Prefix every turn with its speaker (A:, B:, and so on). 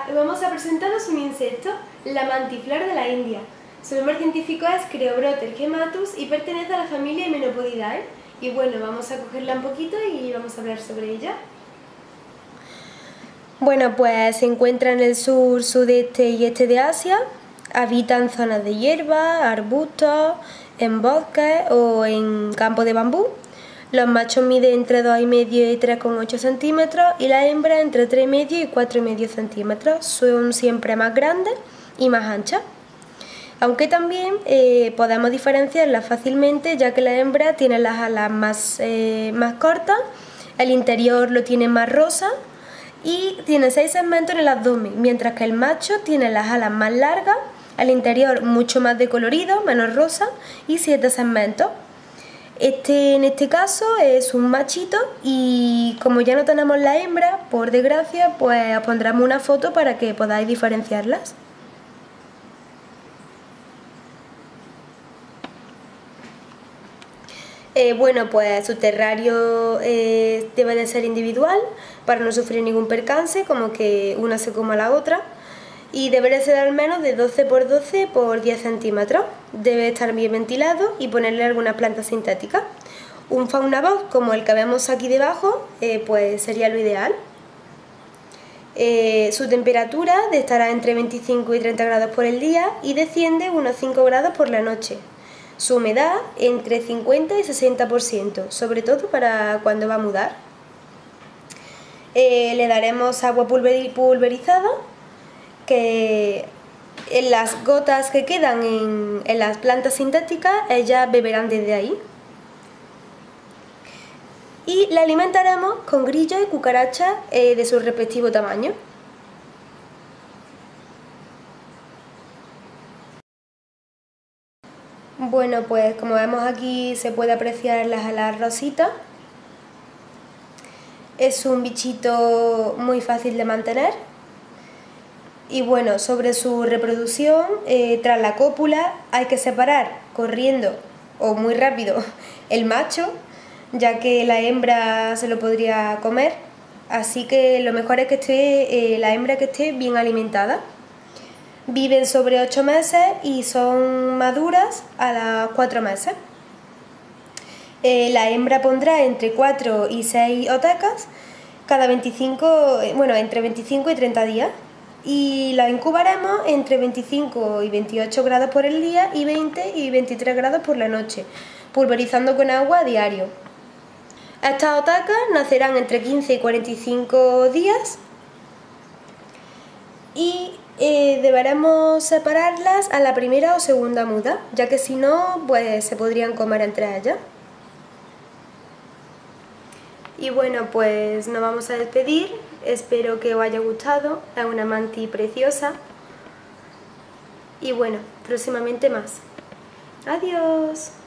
A: Hola, vamos a presentaros un insecto, la mantiflor de la India. Su nombre científico es Creobroter gematus y pertenece a la familia Hymenopodidae. Y bueno, vamos a cogerla un poquito y vamos a hablar sobre ella. Bueno, pues se encuentra en el sur, sudeste y este de Asia. Habita en zonas de hierba, arbustos, en bosques o en campos de bambú. Los machos miden entre 2,5 y 3,8 centímetros y las hembras entre 3,5 y 4,5 centímetros. Son siempre más grandes y más anchas. Aunque también podemos diferenciarlas fácilmente, ya que la hembra tiene las alas más cortas, el interior lo tiene más rosa y tiene 6 segmentos en el abdomen, mientras que el macho tiene las alas más largas, el interior mucho más decolorido, menos rosa y 7 segmentos. En este caso es un machito y como ya no tenemos la hembra, por desgracia, pues os pondremos una foto para que podáis diferenciarlas. Bueno, pues su terrario debe de ser individual para no sufrir ningún percance, como que una se coma a la otra. Y debe de ser al menos de 12 por 12 por 10 centímetros. Debe estar bien ventilado y ponerle algunas plantas sintéticas. Un fauna box como el que vemos aquí debajo, pues sería lo ideal. Su temperatura estará entre 25 y 30 grados por el día y desciende unos 5 grados por la noche. Su humedad entre 50 y 60%, sobre todo para cuando va a mudar. Le daremos agua pulverizada, que en las gotas que quedan en las plantas sintéticas, ellas beberán desde ahí. Y la alimentaremos con grillos y cucarachas de su respectivo tamaño. Bueno, pues como vemos aquí se puede apreciar las alas rositas. Es un bichito muy fácil de mantener. Y bueno, sobre su reproducción, tras la cópula hay que separar corriendo o muy rápido el macho, ya que la hembra se lo podría comer. Así que lo mejor es que esté la hembra que esté bien alimentada. Viven sobre 8 meses y son maduras a los 4 meses. La hembra pondrá entre 4 y 6 otacas entre 25 y 30 días. Y la incubaremos entre 25 y 28 grados por el día y 20 y 23 grados por la noche, pulverizando con agua a diario. Estas otacas nacerán entre 15 y 45 días y deberemos separarlas a la primera o segunda muda, ya que si no, pues se podrían comer entre ellas. Y bueno, pues nos vamos a despedir, espero que os haya gustado, es una mantis preciosa y bueno, próximamente más. ¡Adiós!